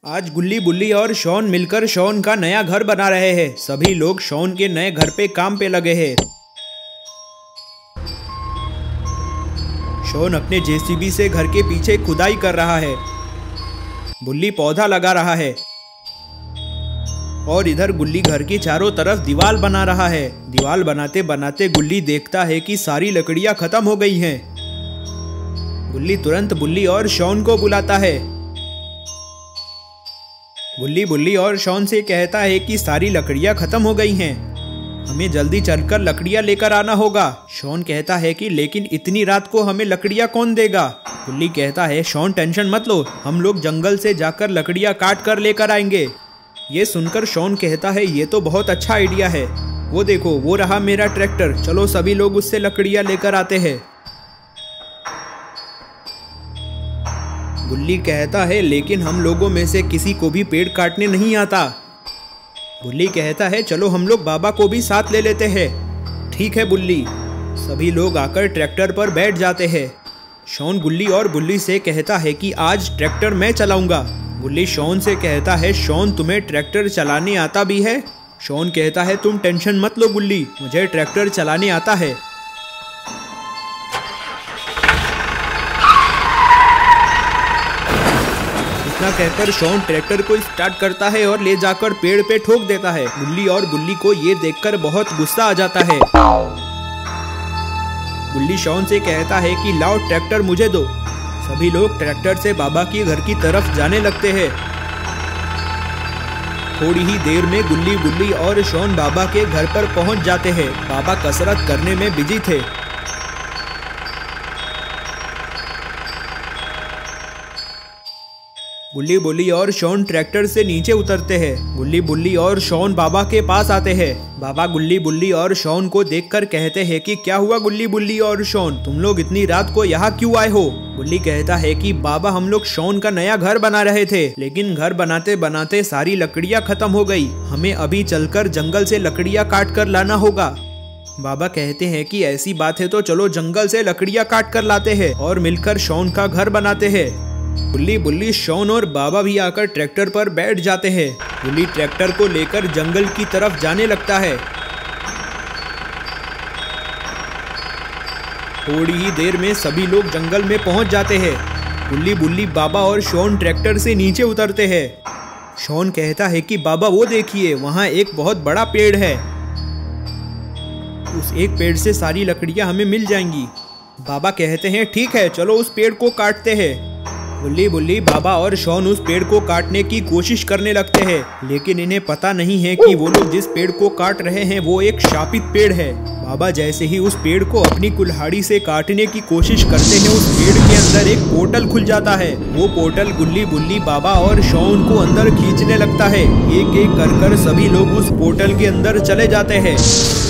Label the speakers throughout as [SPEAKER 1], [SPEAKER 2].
[SPEAKER 1] आज गुल्ली बुल्ली और शॉन मिलकर शॉन का नया घर बना रहे हैं। सभी लोग शॉन के नए घर पे काम पे लगे हैं। शॉन अपने जेसीबी से घर के पीछे खुदाई कर रहा है। बुल्ली पौधा लगा रहा है और इधर गुल्ली घर की चारों तरफ दीवार बना रहा है। दीवार बनाते बनाते गुल्ली देखता है कि सारी लकड़ियां खत्म हो गई हैं। गुल्ली तुरंत बुल्ली और शॉन को बुलाता है। गुल्ली बुल्ली और शॉन से कहता है कि सारी लकड़ियां खत्म हो गई हैं, हमें जल्दी चलकर लकड़ियां लेकर आना होगा। शॉन कहता है कि लेकिन इतनी रात को हमें लकड़ियां कौन देगा। गुल्ली कहता है शॉन टेंशन मत लो, हम लोग जंगल से जाकर लकड़ियां काट कर लेकर आएंगे। ये सुनकर शॉन कहता है ये तो बहुत अच्छा आइडिया है, वो देखो वो रहा मेरा ट्रैक्टर, चलो सभी लोग उससे लकड़ियां लेकर आते हैं। गुल्ली कहता है लेकिन हम लोगों में से किसी को भी पेड़ काटने नहीं आता। बुल्ली कहता है चलो हम लोग बाबा को भी साथ ले लेते हैं। ठीक है बुल्ली। सभी लोग आकर ट्रैक्टर पर बैठ जाते हैं। शॉन गुल्ली और बुल्ली से कहता है कि आज ट्रैक्टर मैं चलाऊंगा। बुल्ली शॉन से कहता है शॉन तुम्हें ट्रैक्टर चलाने आता भी है। शॉन कहता है तुम टेंशन मत लो बुल्ली, मुझे ट्रैक्टर चलाने आता है। इतना कहकर शॉन ट्रैक्टर को स्टार्ट करता है और ले जाकर पेड़ पे ठोक देता है। गुल्ली और बुल्ली को ये देखकर बहुत गुस्सा आ जाता है। गुल्ली शॉन से कहता है कि लाओ ट्रैक्टर मुझे दो। सभी लोग ट्रैक्टर से बाबा की घर की तरफ जाने लगते हैं। थोड़ी ही देर में गुल्ली बुल्ली और शॉन बाबा के घर पर पहुंच जाते हैं। बाबा कसरत करने में बिजी थे। गुल्ली बुल्ली और शॉन ट्रैक्टर से नीचे उतरते हैं। गुल्ली बुल्ली और शॉन बाबा के पास आते हैं। बाबा गुल्ली बुल्ली और शॉन को देखकर कहते हैं कि क्या हुआ गुल्ली बुल्ली और शॉन, तुम लोग इतनी रात को यहाँ क्यों आए हो। गुल्ली कहता है कि बाबा हम लोग शॉन का नया घर बना रहे थे, लेकिन घर बनाते बनाते सारी लकड़ियाँ खत्म हो गई, हमें अभी चलकर जंगल से लकड़ियाँ काट कर लाना होगा। बाबा कहते हैं कि ऐसी बात है तो चलो जंगल से लकड़ियाँ काट कर लाते हैं और मिलकर शॉन का घर बनाते हैं। गुल्ली बुल्ली शॉन और बाबा भी आकर ट्रैक्टर पर बैठ जाते हैं। गुल्ली ट्रैक्टर को लेकर जंगल की तरफ जाने लगता है। थोड़ी ही देर में सभी लोग जंगल में पहुंच जाते हैं। गुल्ली बुल्ली बाबा और शॉन ट्रैक्टर से नीचे उतरते हैं। शॉन कहता है कि बाबा वो देखिए वहां एक बहुत बड़ा पेड़ है, उस एक पेड़ से सारी लकड़ियां हमें मिल जाएंगी। बाबा कहते हैं ठीक है चलो उस पेड़ को काटते हैं। गुल्ली बुल्ली बाबा और शॉन उस पेड़ को काटने की कोशिश करने लगते हैं, लेकिन इन्हें पता नहीं है कि वो लोग जिस पेड़ को काट रहे हैं वो एक शापित पेड़ है। बाबा जैसे ही उस पेड़ को अपनी कुल्हाड़ी से काटने की कोशिश करते हैं, उस पेड़ के अंदर एक पोर्टल खुल जाता है। वो पोर्टल गुल्ली बुल्ली बाबा और शॉन को अंदर खींचने लगता है। एक एक कर सभी लोग उस पोर्टल के अंदर चले जाते हैं।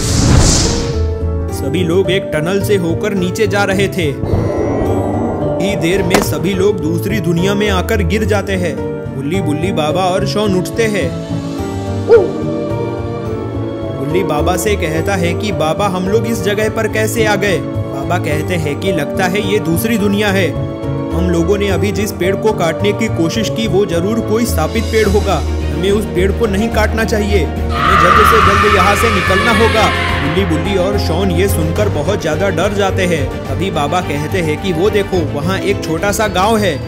[SPEAKER 1] सभी लोग एक टनल से होकर नीचे जा रहे थे। ही देर में सभी लोग दूसरी दुनिया में आकर गिर जाते हैं। गुल्ली बुल्ली बाबा और शॉन उठते हैं। गुल्ली बाबा से कहता है कि बाबा हम लोग इस जगह पर कैसे आ गए। बाबा कहते हैं कि लगता है ये दूसरी दुनिया है। हम लोगों ने अभी जिस पेड़ को काटने की कोशिश की वो जरूर कोई शापित पेड़ होगा, हमें उस पेड़ को नहीं काटना चाहिए, हमें जल्द से जल्द यहाँ से निकलना होगा। गुल्ली बुल्ली और शॉन ये सुनकर बहुत ज्यादा डर जाते हैं। तभी बाबा कहते हैं कि वो देखो वहाँ एक छोटा सा गांव है,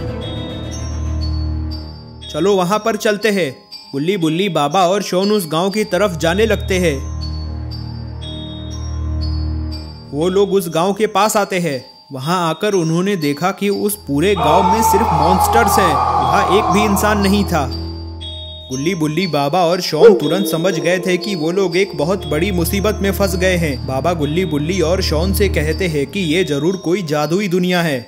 [SPEAKER 1] चलो वहाँ पर चलते हैं। गुल्ली बुल्ली बाबा और शॉन उस गांव की तरफ जाने लगते हैं। वो लोग उस गांव के पास आते हैं। वहां आकर उन्होंने देखा कि उस पूरे गांव में सिर्फ मॉन्स्टर्स हैं, वहां एक भी इंसान नहीं था। गुल्ली बुल्ली बाबा और शॉन तुरंत समझ गए थे कि वो लोग एक बहुत बड़ी मुसीबत में फंस गए हैं। बाबा गुल्ली बुल्ली और शॉन से कहते हैं कि ये जरूर कोई जादुई दुनिया है।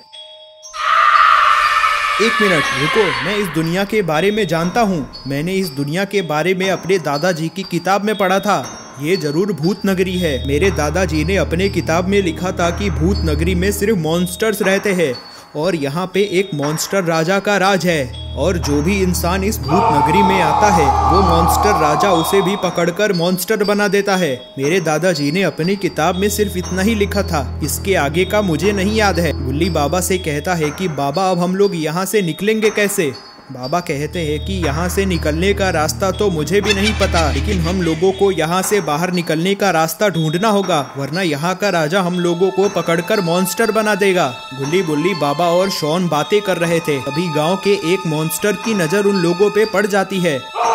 [SPEAKER 1] एक मिनट रुको, मैं इस दुनिया के बारे में जानता हूँ। मैंने इस दुनिया के बारे में अपने दादाजी की किताब में पढ़ा था। ये जरूर भूत नगरी है। मेरे दादाजी ने अपने किताब में लिखा था कि भूत नगरी में सिर्फ मॉन्स्टर्स रहते हैं और यहाँ पे एक मॉन्स्टर राजा का राज है, और जो भी इंसान इस भूत नगरी में आता है वो मॉन्स्टर राजा उसे भी पकड़कर मॉन्स्टर बना देता है। मेरे दादाजी ने अपनी किताब में सिर्फ इतना ही लिखा था, इसके आगे का मुझे नहीं याद है। गुल्ली बाबा से कहता है कि बाबा अब हम लोग यहाँ से निकलेंगे कैसे। बाबा कहते हैं कि यहाँ से निकलने का रास्ता तो मुझे भी नहीं पता, लेकिन हम लोगों को यहाँ से बाहर निकलने का रास्ता ढूंढना होगा, वरना यहाँ का राजा हम लोगों को पकड़कर मॉन्स्टर बना देगा। गुल्ली बुल्ली, बाबा और शॉन बातें कर रहे थे, तभी गांव के एक मॉन्स्टर की नजर उन लोगों पे पड़ जाती है।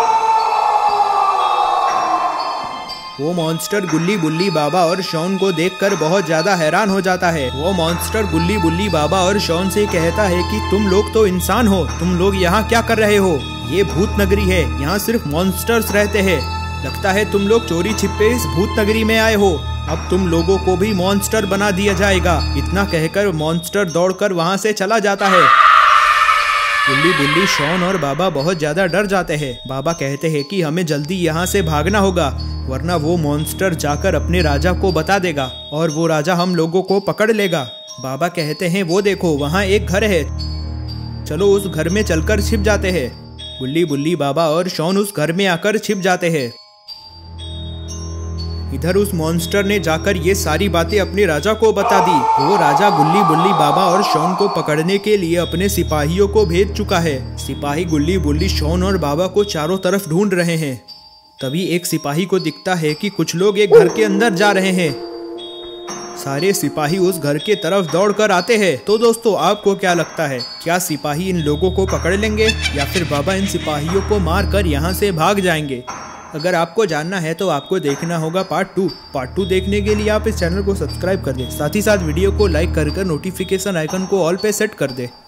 [SPEAKER 1] वो मॉन्स्टर गुल्ली बुल्ली, बाबा और शॉन को देखकर बहुत ज्यादा हैरान हो जाता है। वो मॉन्स्टर गुल्ली बुल्ली, बाबा और शॉन से कहता है कि तुम लोग तो इंसान हो, तुम लोग यहाँ क्या कर रहे हो? ये भूत नगरी है, यहाँ सिर्फ मॉन्स्टर्स रहते हैं। लगता है तुम लोग चोरी छिपे इस भूत नगरी में आए हो। अब तुम लोगों को भी मॉन्स्टर बना दिया जाएगा। इतना कहकर मॉन्स्टर दौड़कर वहाँ से चला जाता है। गुल्ली बुल्ली, शॉन और बाबा बहुत ज्यादा डर जाते हैं। बाबा कहते हैं कि हमें जल्दी यहाँ से भागना होगा, वरना वो मॉन्स्टर जाकर अपने राजा को बता देगा और वो राजा हम लोगों को पकड़ लेगा। बाबा कहते हैं वो देखो वहाँ एक घर है, चलो उस घर में चलकर छिप जाते हैं। गुल्ली बुल्ली, बाबा और शॉन उस घर में आकर छिप जाते हैं। इधर उस मॉन्स्टर ने जाकर ये सारी बातें अपने राजा को बता दी। वो राजा गुल्ली बुल्ली, बाबा और शॉन को पकड़ने के लिए अपने सिपाहियों को भेज चुका है। सिपाही गुल्ली बुल्ली, शॉन और बाबा को चारों तरफ ढूंढ रहे हैं। तभी एक सिपाही को दिखता है कि कुछ लोग एक घर के अंदर जा रहे हैं। सारे सिपाही उस घर के तरफ दौड़कर आते हैं। तो दोस्तों, आपको क्या लगता है, क्या सिपाही इन लोगों को पकड़ लेंगे या फिर बाबा इन सिपाहियों को मारकर यहाँ से भाग जाएंगे? अगर आपको जानना है तो आपको देखना होगा पार्ट 2 देखने के लिए आप इस चैनल को सब्सक्राइब कर दें, साथ ही साथ वीडियो को लाइक कर नोटिफिकेशन आइकन को ऑल पे सेट कर दें।